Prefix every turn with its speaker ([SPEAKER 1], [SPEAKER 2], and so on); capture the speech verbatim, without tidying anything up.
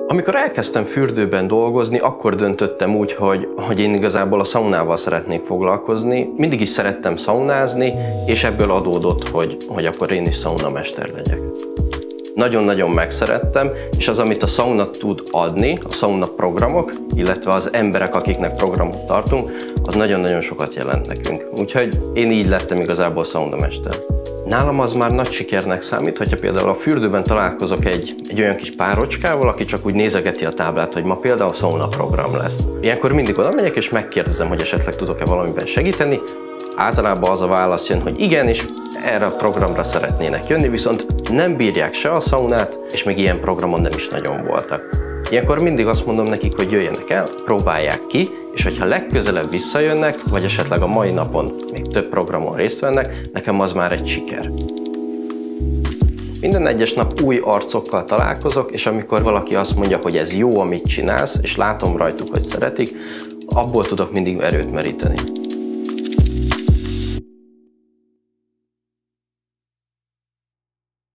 [SPEAKER 1] Amikor elkezdtem fürdőben dolgozni, akkor döntöttem úgy, hogy, hogy én igazából a szaunával szeretnék foglalkozni. Mindig is szerettem szaunázni, és ebből adódott, hogy, hogy akkor én is szaunamester legyek. Nagyon-nagyon megszerettem, és az, amit a szauna tud adni, a szauna programok, illetve az emberek, akiknek programot tartunk, az nagyon-nagyon sokat jelent nekünk. Úgyhogy én így lettem igazából szaunamester. Nálam az már nagy sikernek számít, hogyha például a fürdőben találkozok egy, egy olyan kis párocskával, aki csak úgy nézegeti a táblát, hogy ma például szauna program lesz. Ilyenkor mindig oda megyek és megkérdezem, hogy esetleg tudok-e valamiben segíteni. Általában az a válasz jön, hogy igen, és erre a programra szeretnének jönni, viszont nem bírják se a szaunát, és még ilyen programon nem is nagyon voltak. Ilyenkor mindig azt mondom nekik, hogy jöjjenek el, próbálják ki, és hogyha legközelebb visszajönnek, vagy esetleg a mai napon még több programon részt vennek, nekem az már egy siker. Minden egyes nap új arcokkal találkozok, és amikor valaki azt mondja, hogy ez jó, amit csinálsz, és látom rajtuk, hogy szeretik, abból tudok mindig erőt meríteni.